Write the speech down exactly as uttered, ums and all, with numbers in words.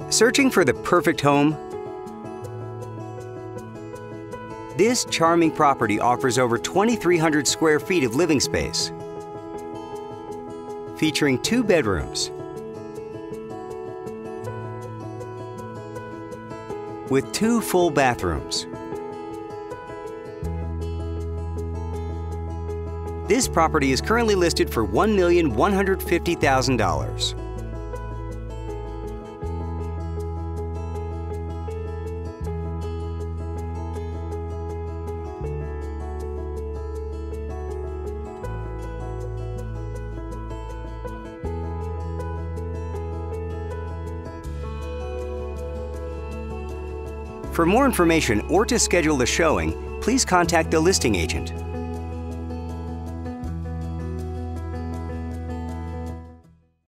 Searching for the perfect home? This charming property offers over twenty-three hundred square feet of living space, featuring two bedrooms with two full bathrooms. This property is currently listed for one million one hundred fifty thousand dollars. For more information or to schedule a showing, please contact the listing agent.